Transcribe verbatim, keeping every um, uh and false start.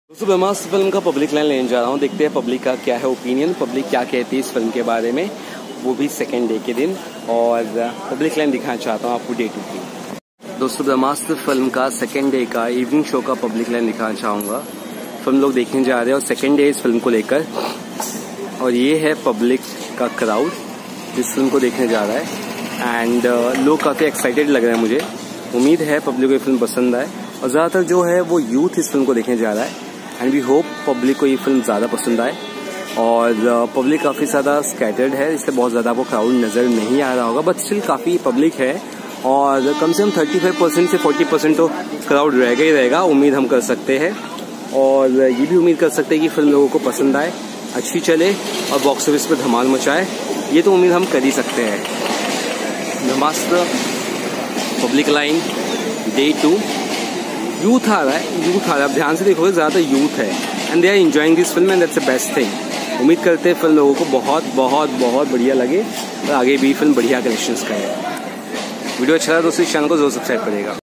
दोस्तों ब्रह्मास्त्र फिल्म का public line लेने जा रहा हूँ। देखते हैं पब्लिक का क्या है ओपिनियन, पब्लिक क्या कहती है इस फिल्म के बारे में, वो भी सेकेंड डे के दिन। और पब्लिक लाइन दिखाना चाहता हूँ आपको डे टू की। दोस्तों ब्रह्मास्त्र फिल्म का सेकेंड डे का इवनिंग शो का पब्लिक लाइन दिखाना चाहूँगा। फिल्म लोग देखने जा रहे हैं और सेकेंड डे इस फिल्म को लेकर, और ये है पब्लिक का क्राउड इस फिल्म को देखने जा रहा है। एंड uh, लोग काफ़ी एक्साइटेड लग रहे हैं। मुझे उम्मीद है पब्लिक को ये फिल्म पसंद आए, और ज़्यादातर जो है वो यूथ इस फिल्म को देखने जा रहा है। एंड वी होप पब्लिक को ये फिल्म ज़्यादा पसंद आए। और पब्लिक काफ़ी ज़्यादा स्कैटर्ड है, इससे बहुत ज़्यादा आपको क्राउड नज़र नहीं आ रहा होगा, बट स्टिल काफ़ी पब्लिक है। और कम से कम पैंतीस परसेंट से चालीस परसेंट तो क्राउड रहेगा ही रहेगा, उम्मीद हम कर सकते हैं। और ये भी उम्मीद कर सकते हैं कि फिल्म लोगों को पसंद आए, अच्छी चले और बॉक्स ऑफिस पर धमाल मचाए। ये तो उम्मीद हम कर ही सकते हैं। Brahmastra public line day two. Youth आ रहा है, यूथ आ रहा है, आप ध्यान से देखोगे ज़्यादा यूथ है, and they are enjoying this film and that's the best thing. उम्मीद करते हैं फिल्म लोगों को बहुत बहुत बहुत बढ़िया लगे और आगे भी फिल्म बढ़िया कलेक्शंस करे। वीडियो अच्छा लगा तो इस चैनल को जरूर सब्सक्राइब करेगा।